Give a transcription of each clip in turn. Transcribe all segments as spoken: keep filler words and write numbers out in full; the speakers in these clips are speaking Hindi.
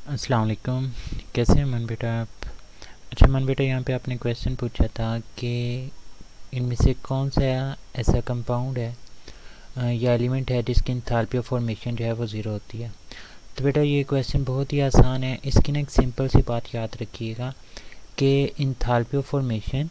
अस्सलाम वालेकुम। कैसे हैं मन बेटा आप? अच्छा मन बेटा, यहाँ पे आपने क्वेश्चन पूछा था कि इनमें से कौन सा ऐसा कंपाउंड है अ, या एलिमेंट है जिसकी इंथैल्पी ऑफ फॉर्मेशन जो है वो ज़ीरो होती है। तो बेटा ये क्वेश्चन बहुत ही आसान है। इसकी ना एक सिंपल सी बात याद रखिएगा कि enthalpy of formation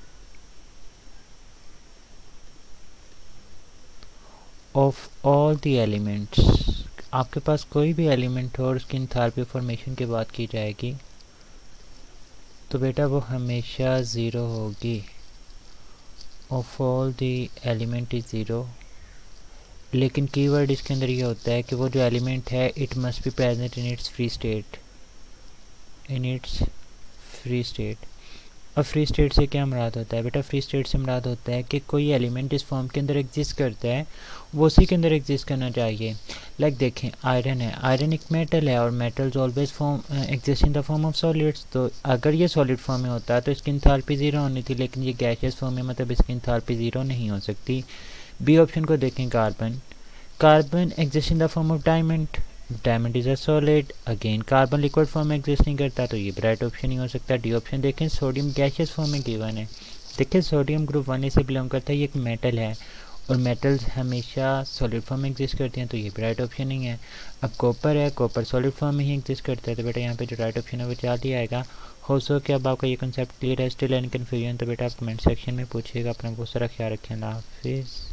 of all the elements, आपके पास कोई भी एलिमेंट हो और उसकी इंथैल्पी ऑफ फॉर्मेशन की बात की जाएगी तो बेटा वो हमेशा ज़ीरो होगी। Of all the element is zero, लेकिन कीवर्ड इसके अंदर ये होता है कि वो जो एलिमेंट है it must be present in its free state, in its free state. अब फ्री स्टेट से क्या मुराद होता है बेटा? फ्री स्टेट से मुराद होता है कि कोई एलिमेंट इस फॉर्म के अंदर एग्जिस्ट करता है वो उसी के अंदर एग्जिस्ट करना चाहिए। लाइक देखें, आयरन है, आयरन एक मेटल है और metals always form exist in the form of solids. तो अगर ये सॉलिड फॉर्म में होता है तो इसकी इंथैल्पी ज़ीरो होनी थी, लेकिन ये गैसियस फॉर्म में मतलब इसकी इंथैल्पी ज़ीरो नहीं हो सकती। बी ऑप्शन को देखें, carbon, carbon exist in the form of diamond, diamond is a solid. Again carbon liquid form में एग्जिस्ट नहीं करता तो ये राइट ऑप्शन नहीं हो सकता। डी ऑप्शन देखें, सोडियम गैसियस फॉर्म में गिवन है। देखिए सोडियम ग्रुप वन से बिलोंग करता है, ये एक मेटल है और मेटल्स हमेशा सॉलिड फॉर्म में एग्जिस्ट करते हैं तो ये भी राइट ऑप्शन नहीं है। अब कॉपर है, कॉपर सॉलिड फॉर्म में ही एग्जिस्ट करता है तो बेटा यहाँ पे जो राइट ऑप्शन है वो चार ही आएगा। हो सो कि अब आपका ये कंसेप्ट क्लियर है, स्टिल एंड कन्फ्यूजन तो बेटा आप कमेंट सेक्शन में पूछिएगा। अपना बहुत सारा ख्याल रखें। अल्लाह हाफिज़।